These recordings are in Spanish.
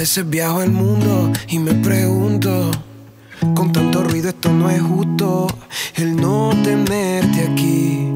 veces viajo el mundo y me pregunto, con tanto ruido esto no es justo, el no tenerte aquí.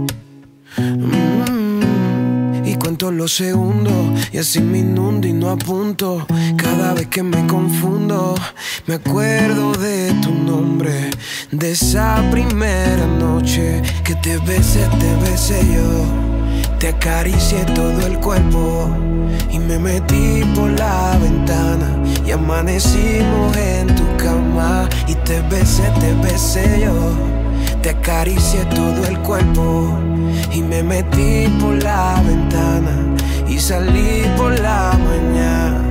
Y cuento los segundos y así me inundo y no apunto. Cada vez que me confundo me acuerdo de tu nombre, de esa primera noche que te besé yo. Te acaricié todo el cuerpo y me metí por la ventana y amanecimos en tu cama. Y te besé yo. Te acaricié todo el cuerpo y me metí por la ventana y salí por la mañana.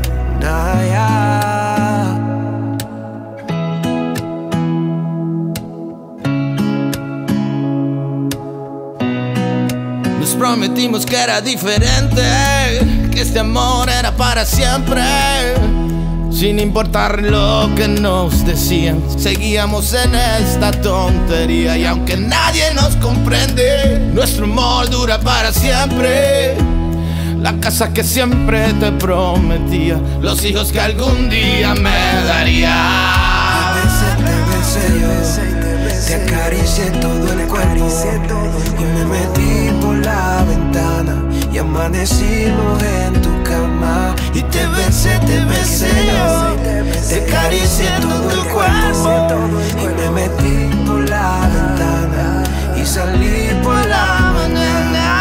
Nos prometimos que era diferente, que este amor era para siempre. Sin importar lo que nos decían, seguíamos en esta tontería. Y aunque nadie nos comprende, nuestro amor dura para siempre. La casa que siempre te prometía, los hijos que algún día me daría. Te besé yo, te acaricié todo el cuerpo y me metí por la ventana y amanecimos en tu cama. Y te besé yo, te acaricié todo el cuerpo y me metí por la ventana y salí por la mañana.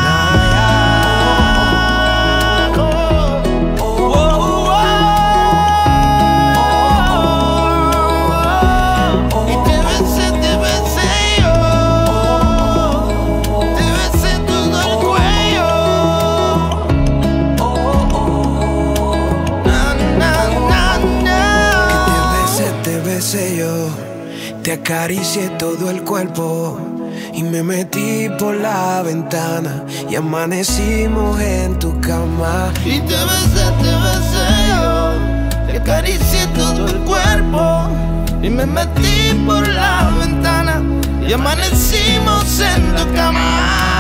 Yo te acaricié todo el cuerpo y me metí por la ventana y amanecimos en tu cama. Y te besé yo, te acaricié todo el cuerpo y me metí por la ventana y amanecimos en tu cama.